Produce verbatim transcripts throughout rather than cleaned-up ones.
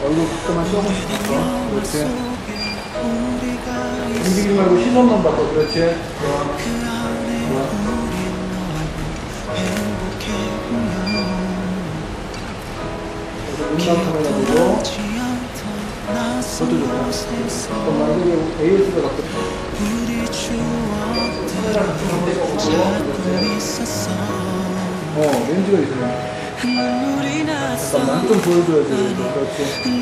얼굴 조금만 조금씩 바꿔. 그렇지. 움직이지 말고 시선만 바꿔. 그렇지. 좋아. 좋아. 음방 카메라 보고. 그것도 좋다. 잠깐만, 이게 에이에스가 바뀌었다. 카메라 같은 거 한번 써보고. 어, 렌즈가 있어요. 잠깐만, 좀 보여줘야지. 그렇지.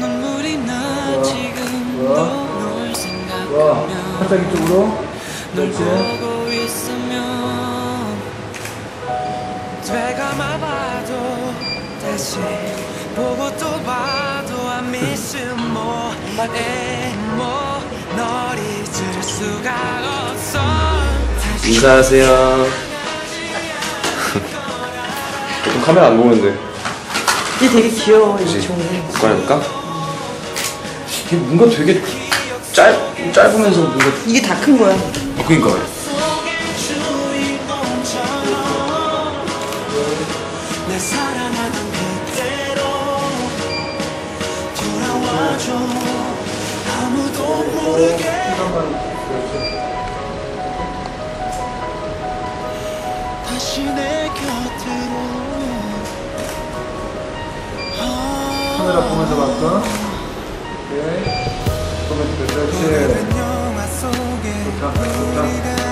좋아. 좋아. 좋아. 살짝 이쪽으로. 그렇지. 되감아봐도 다시 보고 또 봐도 I miss you more more 널 잊을 수가 없어. 인사하세요. 좀 카메라 안 보는데. 얘 되게 귀여워. 그치? 꺼내볼까? 이게 뭔가 되게 짧, 짧으면서 뭔가. 이게 다 큰 거야. 아, 그니까. 내 사랑하던 그대로 돌아와줘. 아무도 모르게 다시 내 곁으로. 카메라 보면서 바꿔. 오케이. 보면서 그렇지. 좋다. 좋다.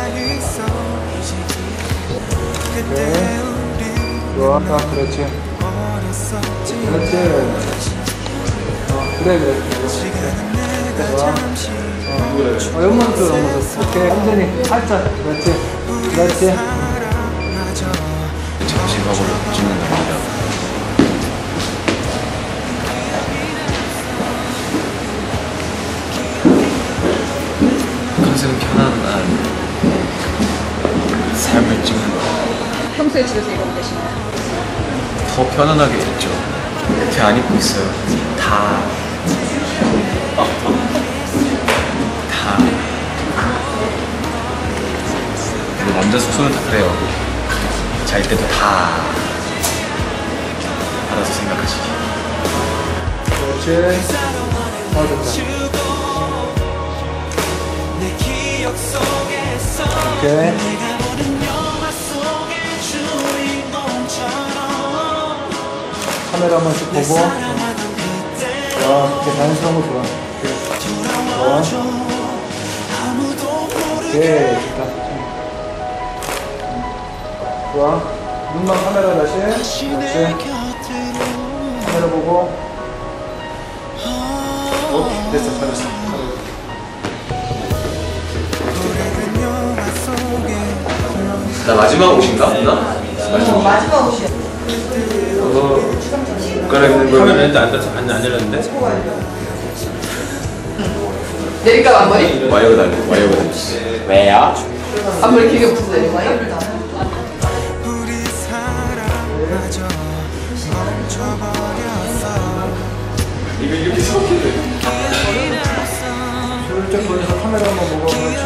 오케이. 좋아. 아, 그렇지. 그렇지. 어, 그래, 그래. 좋아. 어, 어, 옆모습, 옆모습. 오케이. 완전히 살짝. 그렇지. 그렇지. 정식하고를 찍는다. 컨셉은 편안한 삶을 찍는 거. 평소에 집에서 이러고 계시나요? 더 편안하게 입죠. 이렇게 안 입고 있어요. 다. 다. 그리고 남자 숙소는 다 그래요. 잘 때도 다 알아서 생각하시기. 그렇지. 아, 좋다. 오케이. 카메라 한 번씩 보고. 와, 이렇게 자연스러운 거 좋아. 좋아. 오케이, 좋다. 좋아. 눈만 카메라 다시. 그렇지. 카메라 보고. 오, 됐어, 잘했어. 나 마지막 옷인가? 나? 마지막 옷. 마지막 옷이야. 그거 옷 갈아입는 거. 카메라 렌즈 안 닫- 안 안 열렸는데? 내릴까 앞머리? 와이어가 달려. 와이어가 달려. 왜요? 앞머리 길게 붙여서 내릴까? 우리 사랑마저 멈춰버렸어. 이거 이렇게 섞이네. 슬쩍 보면서 카메라 한번 보고. 그렇지.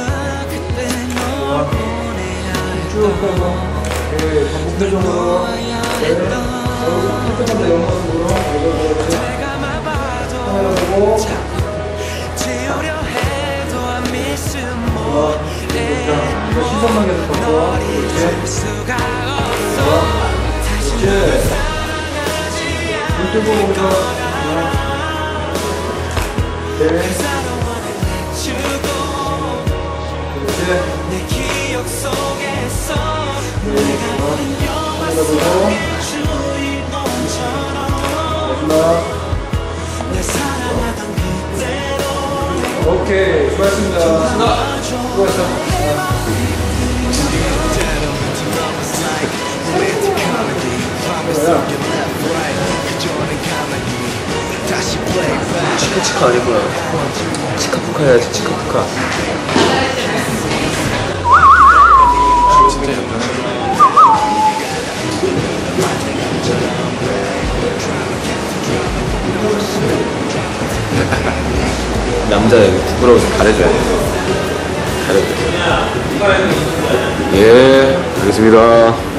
쭉 빼고. 오케이. 반복 표정으로. 네. 살짝만 더 옆모습으로. 그렇지. 카메라 보고. 지우려 해도 I miss you 좋아. more 좋다. 이거 시선만 계속 바꿔. 그렇지. 수가 없어. 그렇지. 눈 뜨고 보면서. 오케이. 그렇지. 내 기억 속에서 네, 좋아. 카메라 보고. 마지막. 내 사랑하던 그대로 오케이. 수고하셨습니다. 수고했어. 치카치카 아니구나. 치카푸카 해야지. 치카푸카. 진짜 예쁘다. 남자 여기 부끄러워서 가려줘야 돼. 가려줘. 예, 알겠습니다.